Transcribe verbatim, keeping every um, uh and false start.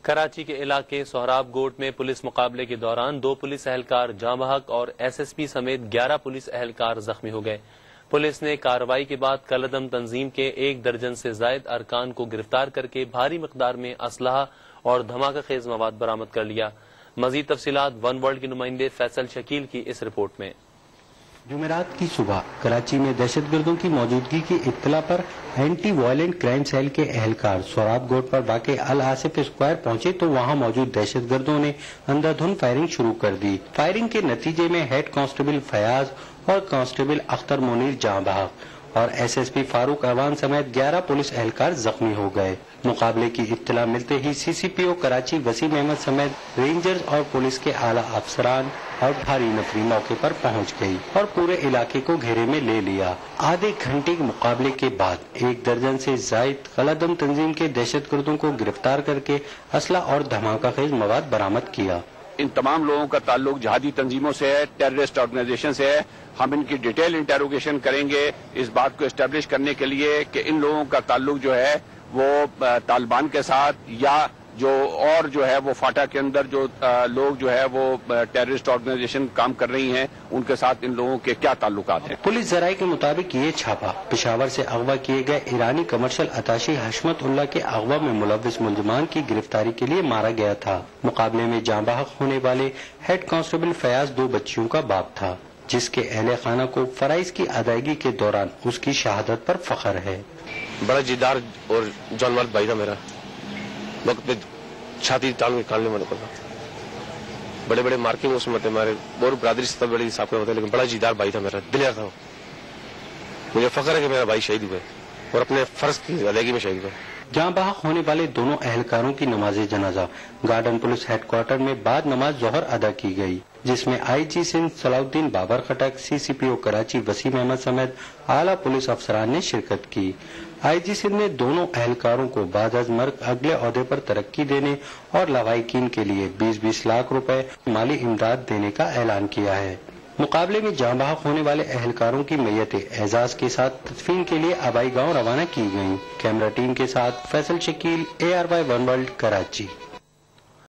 کراچی کے علاقے سہراب گوٹ میں پولیس مقابلے کے دوران دو پولیس اہلکار جاں بحق اور ایس ایس پی سمیت گیارہ پولیس اہلکار زخمی ہو گئے۔ پولیس نے کارروائی کے بعد کالعدم تنظیم کے ایک درجن سے زائد ارکان کو گرفتار کر کے بھاری مقدار میں اسلحہ اور دھماکہ خیز مواد برآمد کر لیا۔ مزید تفصیلات ون ورلڈ کے نمائندے فیصل شکیل کی اس رپورٹ میں۔ جمعرات کی صبح کراچی میں دہشت گردوں کی موجودگی کی اطلاع پر اینٹی وائلنٹ کرائم سیل کے اہلکار سہراب گوٹ پر واقع الآصف اسکوائر پہنچے تو وہاں موجود دہشت گردوں نے اندھا دھند فائرنگ شروع کر دی۔ فائرنگ کے نتیجے میں ہیڈ کانسٹیبل فیاض اور کانسٹیبل اختر منیر جاں بحق اور S S P Farooq Awan سمیت گیارہ پولیس اہلکار زخمی ہو گئے۔ مقابلے کی اطلاع ملتے ہی سی سی پی او کراچی وسیم احمد سمیت رینجرز اور پولیس کے اعلیٰ افسران اور بھاری نفری موقع پر پہنچ گئی اور پورے علاقے کو گھیرے میں لے لیا۔ آدھے گھنٹے کے مقابلے کے بعد ایک درجن سے زائد کالعدم تنظیم کے دہشت گردوں کو گرفتار کر کے اسلحہ اور دھماکہ خیز مواد برآمد کیا۔ ان تمام لوگوں کا تعلق جہادی تنظیموں سے ہے، ٹیررسٹ آرگنائزیشن سے ہے۔ ہم ان کی ڈیٹیل انٹروگیشن کریں گے اس بات کو اسٹیبلش کرنے کے لیے کہ ان لوگوں کا تعلق جو ہے وہ طالبان کے ساتھ یا جو اور جو ہے وہ فاٹا کے اندر جو لوگ جو ہے وہ ٹیررسٹ آرگنائزیشن کام کر رہی ہیں ان کے ساتھ ان لوگوں کے کیا تعلقات ہیں۔ پولیس ذرائع کے مطابق یہ چھاپا پشاور سے اغوا کیے گئے ایرانی کمرشل اتاشی حشمت اللہ کے اغوا میں ملوث ملزمان کی گرفتاری کے لیے مارا گیا تھا۔ مقابلے میں جاں بحق ہونے والے ہیڈ کانسٹیبل فیاض دو بچیوں کا باپ تھا جس کے اہل خانہ کو فرائض کی ادائیگی کے دوران اس کی شہادت پر فخر ہے۔ بڑا جیدار اور جانور بھائی تھا میرا، وقت پہ چھاتی ٹانگ نکالنے والے کو، بڑے بڑے مارکے اس میں ہمارے اور برادری سے بڑی حساب کا ہوتا ہے، لیکن بڑا جیدار بھائی تھا میرا، دلیر تھا۔ مجھے فخر ہے کہ میرا بھائی شہید ہوئے اور اپنے فرض کی ادائیگی میں شہید ہوئے۔ جاں بحق ہونے والے دونوں اہلکاروں کی نماز جنازہ گارڈن پولیس ہیڈ کوارٹر میں بعد نماز ظہر ادا کی گئی، جس میں آئی جی سندھ صلاح الدین بابر خٹک، سی سی پی او کراچی وسیم احمد سمیت اعلیٰ پولیس افسران نے شرکت کی۔ آئی جی سندھ نے دونوں اہلکاروں کو بعد از مرگ اگلے عہدے پر ترقی دینے اور لواحقین کے لیے بیس بیس لاکھ روپے مالی امداد دینے کا اعلان کیا ہے۔ مقابلے میں جاں بحق ہونے والے اہلکاروں کی میتیں اعزاز کے ساتھ تدفین کے لیے آبائی گاؤں روانہ کی گئیں۔ کیمرہ ٹیم کے ساتھ Faisal Shakeel, A R Y one world, Karachi.